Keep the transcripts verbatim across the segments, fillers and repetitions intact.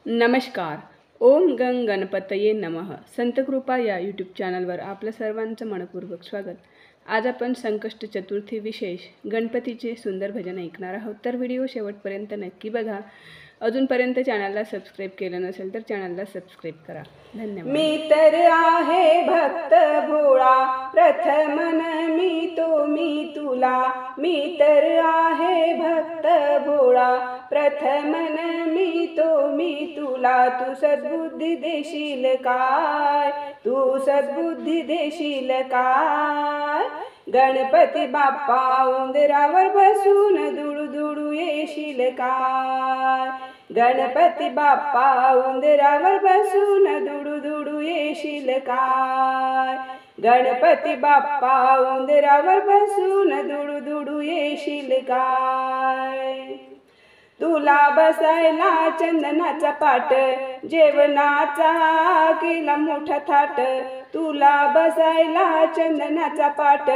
नमस्कार. ओम गंग गणपतये नमः. संतकृपा या यूट्यूब चॅनलवर आपलं सर्वांचं मनपूर्वक स्वागत. आज आपण संकष्ट चतुर्थी विशेष गणपतीचे सुंदर भजन ऐकणार आहोत. तर व्हिडिओ शेवटपर्यंत नक्की बघा. अजूनपर्यंत चॅनलला सबस्क्राईब केलं नसेल तर चॅनलला सबस्क्राईब करा. धन्यवाद. मी तर आहे भक्त भोळा, प्रथमन मी तो मी तुला. मी तर आहे भक्त भोळा, प्रथमन मी तो मी तुला. तू सद्बुद्धी देशील काय, तू सद्बुद्धी देशील काय. गणपती बाप्पा उंदरावर बसून दुडू दुडू येशील काय. गणपती बाप्पा उंदरावर बसून दुडू दुडू येशील काय. गणपती बाप्पा उंदरावर बसून दुडू दुडू येशील काय. तुला बसायला चंदनाचा पाट, जेवणाचा केला मोठा थाट. तुला बसायला चंदनाचा पाट,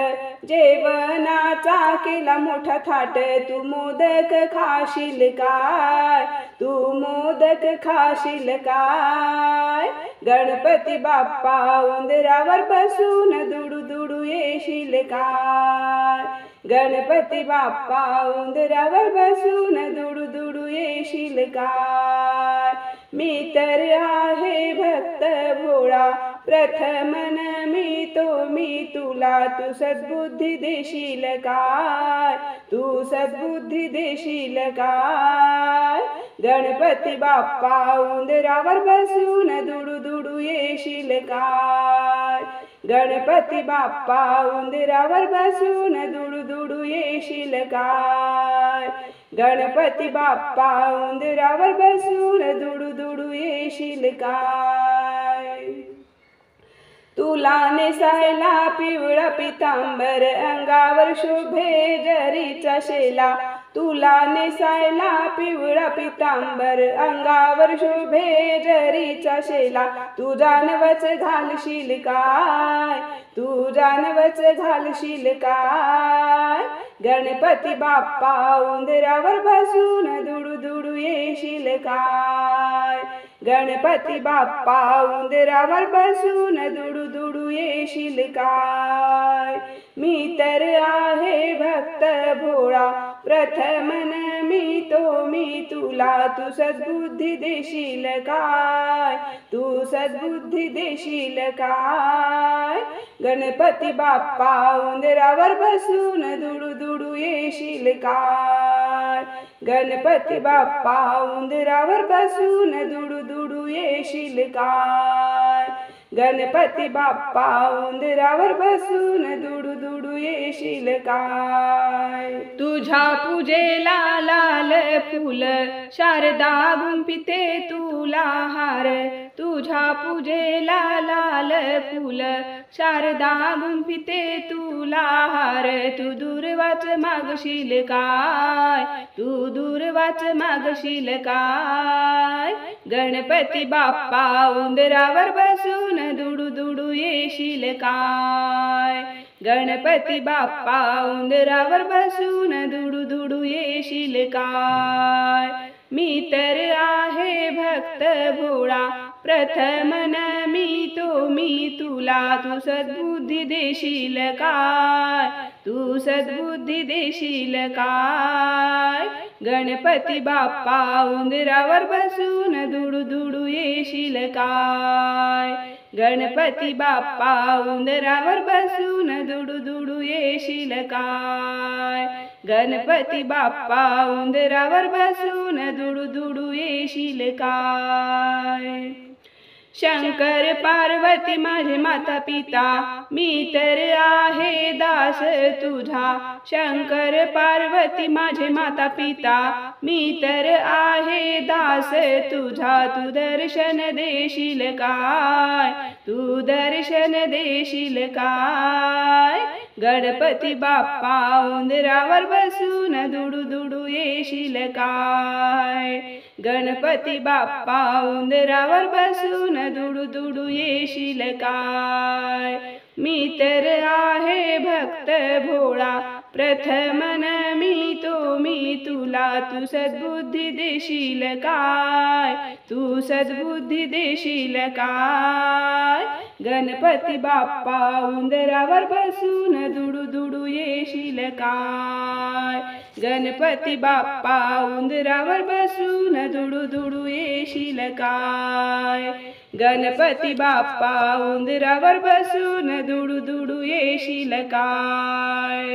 जेवणाचा केला मोठा थाट. तू मोदक खाशील काय, तू मोदक खाशील काय. गणपती बाप्पा उंदरावर बसून दुडू दुडू येशील काय. गणपती बाप्पा उंदरावर बसून दुडू दुडू येशील काय. मी तर आहे भक्त भोळा, प्रथमन मी तो मी तुला. तू सद्बुद्धी देशील काय, तू सद्बुद्धी देशील काय. गणपती बाप्पा उंदरावर बसून दुडू दुडू येशील काय. गणपती बाप्पा उंदरावर बसून दुडू दुडू येशील काय. गणपती बाप्पा उंदरावर बसून दुडू दुडू येशील काय. तुला नेसायला पिवळा पितांबर, अंगावर शोभे जरीचा शेला. तुला नेसायला पिवळा पितांबर, अंगावर शोभे जरीचा शेला. तू जानवच घालशील काय, तू जानवच घालशील काय. गणपती बाप्पा उंदरावर बसून दुडू दुडू येशील काय. गणपती बाप्पा उंदरावर बसून दुडू दुडू येशील काय. मी तर आहे भक्त भोळा, प्रथमन मी तो मी तुला. तू सद्बुद्धी देशील काय, तू सद्बुद्धी देशील काय. गणपती बाप्पा उंदरावर बसून दुडू दुडू येशील काय. गणपती बाप्पा उंदरावर बसून दुडू दुडू येशील काय. गणपती बाप्पा उंदरावर बसून दुडू दुडू येशील काय. तुझ्या पूजेला लाल फूल, शारदा गुंफिते तुला हार. तुझ्या पूजेला लाल फूल, शारदा गुंफिते तुला हार. तू दूरवाच मागशील काय, तू दूरवाच मागशील काय. गणपती बाप्पा उंदरावर बसून दुडू दुडू येशील काय. गणपती बाप्पा उंदरावर बसून दुडू दुडू येशील काय. मी तर आहे भक्त भोळा, प्रथमन मी तो मी तुला. तू सद्बुद्धी देशील काय, तू सद्बुद्धी देशील काय. गणपती बाप्पा उंदरावर बसून दुडू दुडू येशील काय. गणपती बाप्पा उंदरावर बसून दुडू दुडू येशील काय. गणपती बाप्पा उंदरावर बसून दुडू दुडू येशील काय. शंकर पार्वती माझे माता पिता, मी तर आहे दास तुझा. शंकर पार्वती माझे माता पिता, मी तर आहे दास तुझा. तू दर्शन देशील काय, तू दर्शन देशील काय. गणपती बाप्पा उंदरावर बसून दुडू दुडू येशील काय. गणपती बाप्पा उंदरावर बसून दुडू दुडू येशील काय. मी तर आहे भक्त भोळा, प्रथमन मी तो मी तुला. तू सद्बुद्धी देशील काय, तू सद्बुद्धी देशील काय. गणपती बाप्पा उंदरावर बसून दुडू दुडू येशील काय. गणपती बाप्पा उंदरावर बसून दुडू दुडू येशील काय. गणपती बाप्पा उंदरावर बसून दुडू दुडू येशील काय.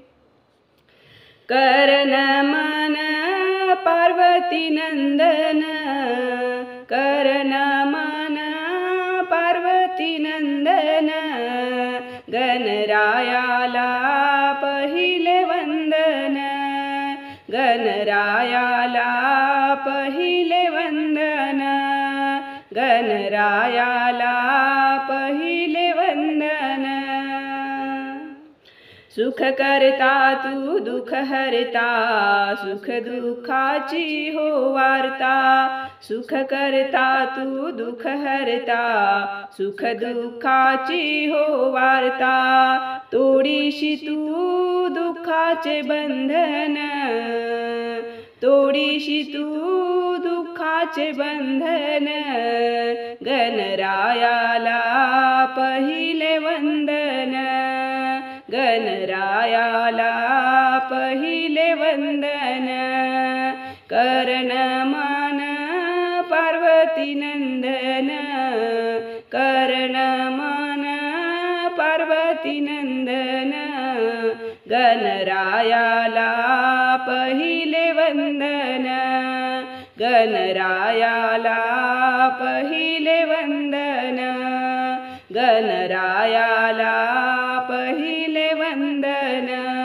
करण मन पार्वती नंदन, करण मन पार्वती नंदन, गणरायाला पहिले वंदन. गणरायाला पहिले वंदन, गणरायाला पहिले वंदन. सुख करता तू दुःख हरता, सुख दुःखाची हो वार्ता. सुख करता तू दुःख हरता, सुख दुःखाची हो वार्ता. तोडीशी तू दुःखाचे बंधन, तोडीशी तू दुःखाचे बंधन. गणरायाला पहिले वंदन, गणरायाला पहिले वंदन. करण मन पार्वती नंदन, करण मन पार्वती नंदन, गणरायाला पहिले वंदन. गणरायाला पहिले वंदन, गणरायाला पहिले वंदन.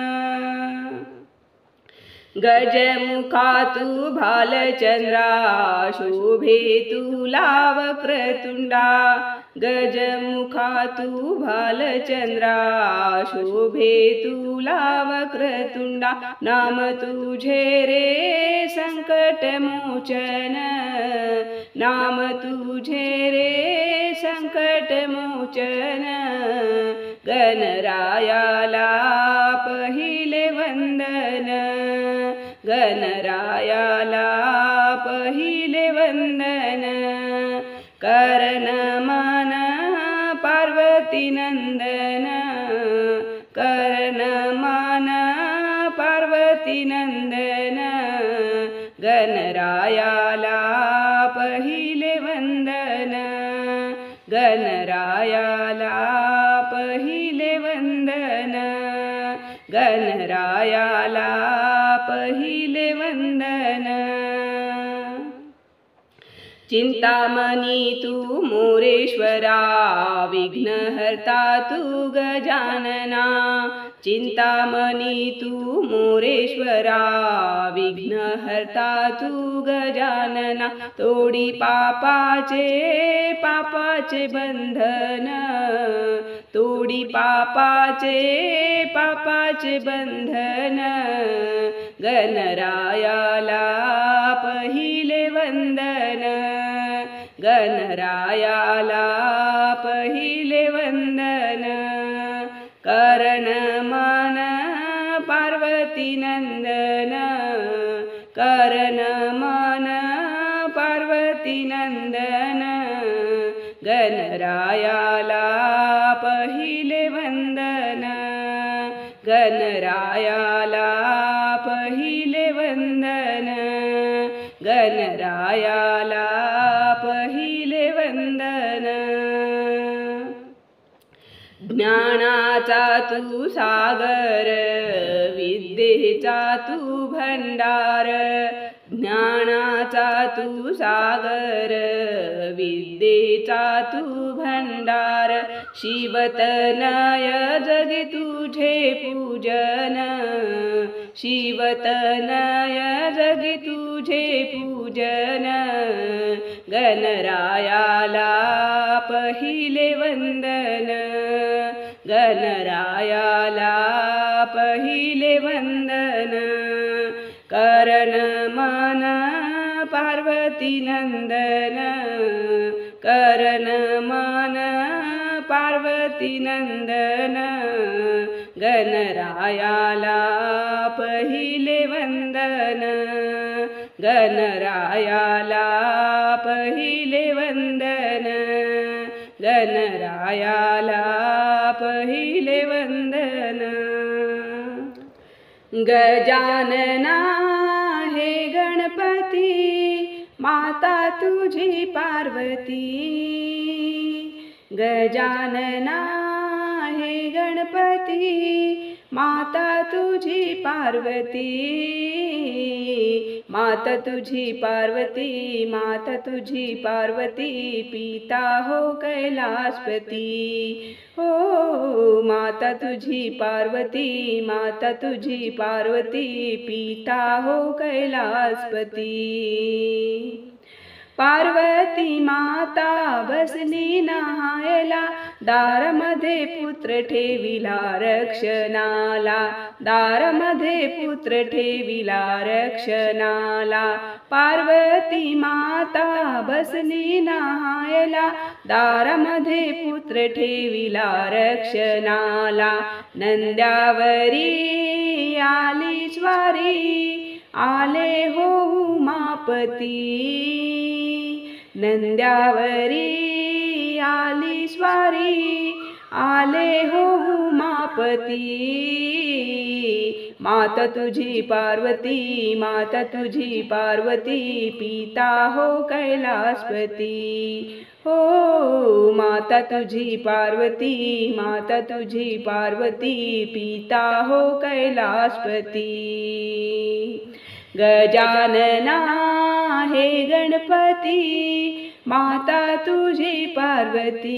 गजमुखा तू भालचंद्रा, शोभे तुला वक्रतुंडा. गजमुखा तू भालचंद्रा, शोभे तुला वक्रतुंडा. नाम तुझे रे संकट मोचन, नाम तुझे रे संकट मोचन. गणरायाला पहिले वंदन, गणरायाला पहिले वंदन. करण मन पार्वती नंदन, करण मन पार्वती नंदन, गणरायाला पहिले वंदन. गणरायाला पहिले वंदन, गणरायाला पहिले वंदन. चिंतामणी तू मोरेश्वरा, विघ्नहर्ता तू गजानना. चिंतामणी तू मोरेश्वरा, विघ्नहर्ता तू गजानना. तोडी पापाचे पापाचे बंधन, तोडी पापाचे पापाचे बंधन. गणरायाला पहिले वंदन, गणरायाला पहिले वंदन. करण मन पार्वती नंदन, करण मन पार्वती नंदन, गणरायाला पहिले वंदन. गणरायाला पहिले वंदन, गणरायाला पहिले वंदन. ज्ञानाचा तू सागर, विद्येचा तू भंडार. ज्ञानाचा तू सागर, विद्येचा तू भंडार. शिवतनय जगी तुझे पूजन, शिवतनय जगी तुझे पूजन. गणरायाला पहिले वंदन, गणरायाला पहिले वंदन. करण मन पार्वती नंदन, करण मन पार्वती नंदन. गणरायाला पहिले वंदन, गणरायाला पहिले वंदन, गणरायाला पहिले वंदन. गजानना हे गणपती, माता तुझी पार्वती. गजानना हे गणपती, माता तुझी पार्वती. माता तुझी पार्वती, माता तुझी पार्वती, पिता हो कैलासपती. हो माता तुझी पार्वती, माता तुझी पार्वती, पिता हो कैलासपती. पार्वती माता बसली नहायला, दारामध्ये पुत्र ठेविला रक्षणाला. दारामध्ये पुत्र ठेविला रक्षणाला. पार्वती माता बसली नहायला, दारामध्ये पुत्र ठेविला रक्षणाला. नंद्यावरी आली स्वारी, आले हो उमापती. नंद्यावरी आली स्वारी, आले हो उमापती. माता तुझी पार्वती, माता तुझी पार्वती, पिता हो कैलासपती. हो माता तुझी पार्वती, माता तुझी पार्वती, पिता हो कैलासपती. गजानना हे गणपती, माता तुझी पार्वती.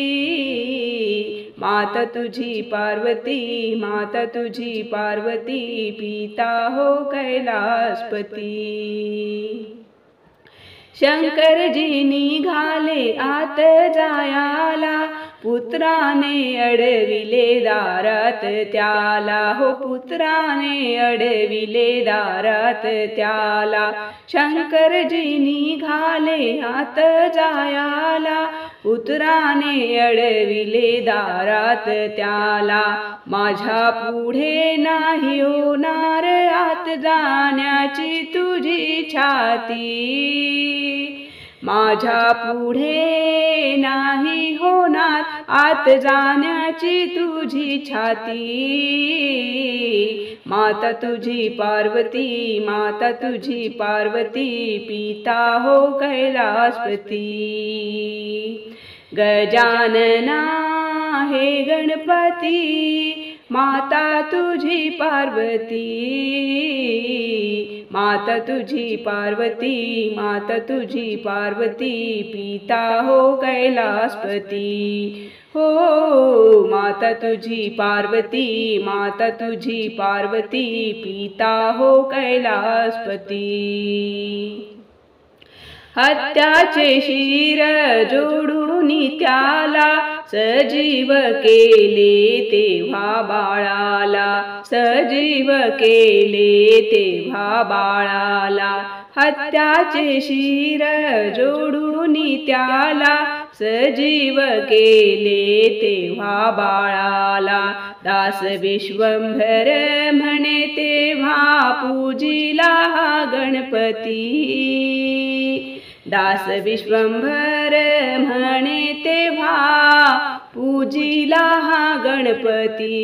माता तुझी पार्वती, माता तुझी पार्वती, पिता हो कैलासपती. शंकरजी निघाले आत जायाला, पुत्राने अडविले दारात त्याला. हो पुत्राने अडविले दारात त्याला. शंकरजी निघाले आत जायाला, पुत्राने अडविले दारात त्याला. माझ्या पुढे नाही होणार आत जाण्याची तुझी छाती. माझ्या पुढे नाही होणार आत जाण्याची तुझी छाती. माता तुझी पार्वती, माता तुझी पार्वती, पिता हो कैलासपती. गजानना हे गणपती, माता तुझी पार्वती. माता तुझी पार्वती, माता तुझी पार्वती, पिता हो कैलासपती. हो माता तुझी पार्वती, माता तुझी पार्वती, पिता हो कैलासपती. हत्याचे शिर जोडून त्याला, सजीव केले तेव्हा बाळाला. सजीव केले तेव्हा बाळाला. हत्याचे शिर जोडून त्याला, सजीव केले तेव्हा बाळाला. दास विश्वंभर म्हणे तेव्हा पूजिला गणपती. दास विश्वंभर म्हणे तेव्हा पूजिला गणपती.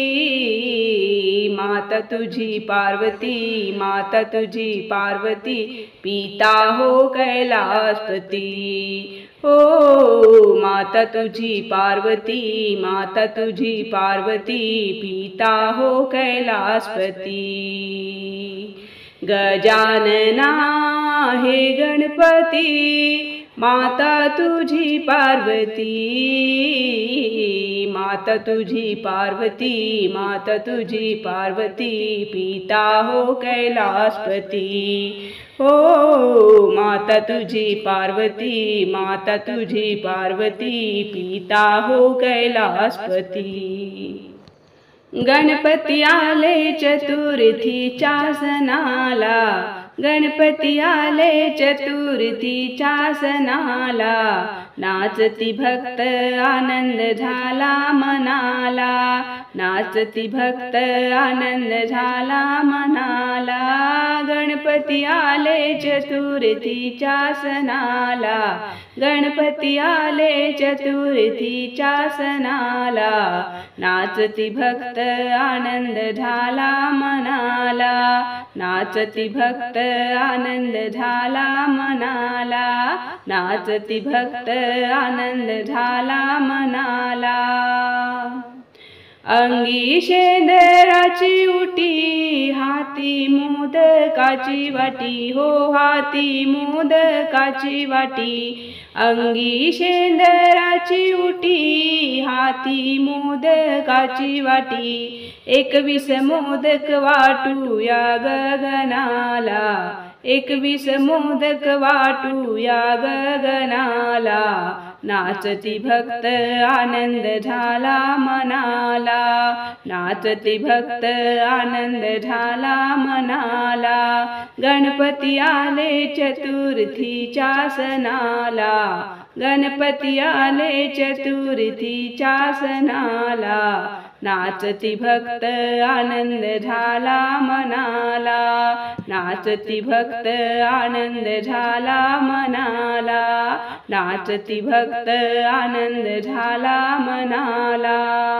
माता तुझी पार्वती, माता तुझी पार्वती, पिता हो कैलासपती. हो माता तुझी पार्वती, माता तुझी पार्वती, पिता हो कैलासपती. गजानना हे गणपती, माता तुझी पार्वती. माता तुझी पार्वती, माता तुझी पार्वती, पिता हो कैलासपती. हो माता तुझी पार्वती, माता तुझी पार्वती, पिता हो कैलासपती. गणपती आले चतुर्थीच्या सणाला. गणपती आले चतुर्थीच्या सणाला. नाचती भक्त आनंद झाला मनाला. नाचती भक्त आनंद झाला मनाला। गणपती आले चतुर्थीच्या सणाला, गणपती आले चतुर्थीच्या सणाला। नाचती भक्त आनंद झाला मनाला, नाचती भक्त आनंद झाला मनाला, नाचती भक्त आनंद झाला मनाला। अंगी शेंदराची उटी, हाती मोदकाची वाटी, हो हाती मोदकाची वाटी। अंगी शेंदराची उटी, हाती मोदकाची वाटी। एकवीस मोदक वाटूया गगनाला, एकवीस मोदक वाटूया गगनाला। नाचती भक्त आनंद झाला मनाला, नाचती भक्त आनंद झाला मनाला। गणपती आले चतुर्थीच्या सणाला, गणपती आले चतुर्थीच्या सणाला। नाचती भक्त आनंद झाला मनाला, नाचती भक्त आनंद झाला मनाला, नाचती भक्त आनंद झाला मनाला।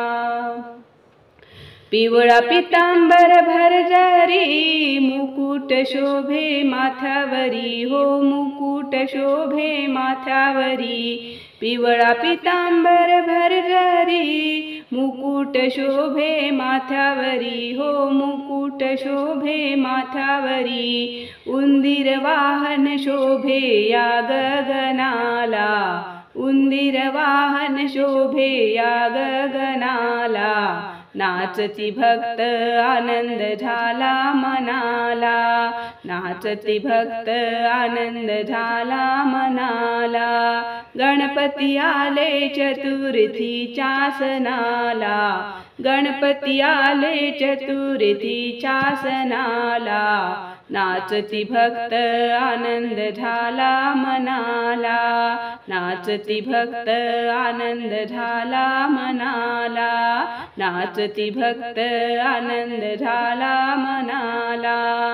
पिवळा पितांबर भरजरी, मुकुट शोभे माथ्यावरी, हो मुकुट शोभे माथ्यावरी। पिवळा पितांबर भरजरी, मुकुट शोभे माथ्यावरी, हो मुकुट शोभे माथ्यावरी। उंदीर वाहन शोभे या गगनाला, उंदीर वाहन शोभे या गगनाला। नाचती भक्त आनंद झाला मनाला, नाचती भक्त आनंद झाला मनाला। गणपती आले चतुर्थीच्या सणाला, गणपती आले चतुर्थीच्या सणाला। नाचती भक्त आनंद झाला मनाला, नाचती भक्त आनंद झाला मनाला, नाचती भक्त आनंद झाला मनाला।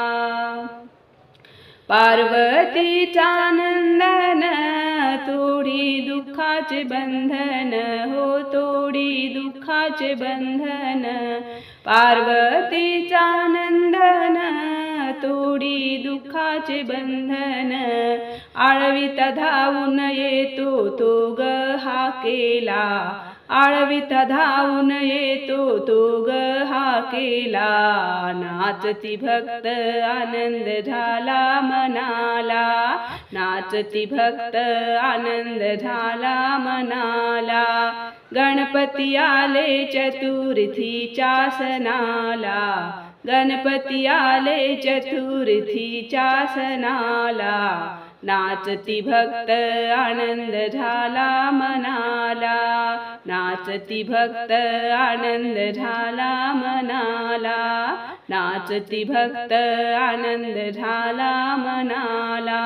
पार्वतीचा नंदन, तोडी दुःखाचे बंधन, हो तोडी दुःखाचे बंधन। पार्वतीचा नंदन, तोडी दुःखाचे बंधन। आळवीता धावून येतो तो ग हाकेला, आळवीता धावून येतो तो ग हाकेला। नाचती भक्त आनंद झाला मनाला, नाचती भक्त आनंद झाला मनाला। गणपती आले चतुर्थीच्या सणाला, गणपती आले चतुर्थीच्या सणाला। नाचती भक्त आनंद झाला मनाला, नाचती भक्त आनंद झाला मनाला, नाचती भक्त आनंद झाला मनाला।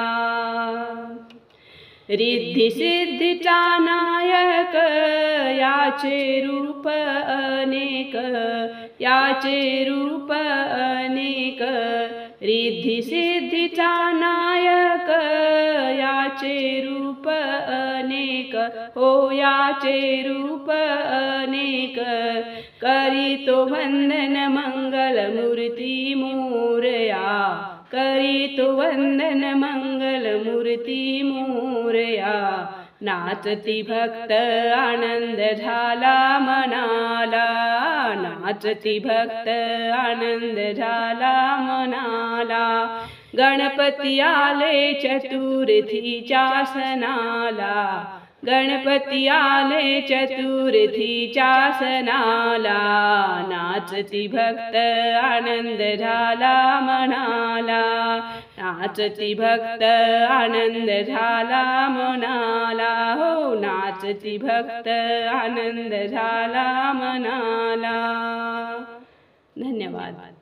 रिद्धी सिद्धीचा नायक, याचे रूप अनेक, याचे रूप अनेक। रिद्धी सिद्धीचा नायक, याचे रूप अनेक, हो याचे रूप अनेक। करीतो वंदन मंगल मूर्ती मोरया, करीतो वंदन मंगल मूर्ती मोरया। नाचती भक्त आनंद झाला मनाला, नाचती भक्त आनंद झाला मनाला। गणपती आले चतुर्थीच्या सणाला, गणपती आले चतुर्थीच्या सणाला। नाचती भक्त आनंद झाला मनाला, नाचती भक्त आनंद झाला मनाला, हो नाचती भक्त आनंद झाला मनाला। धन्यवाद।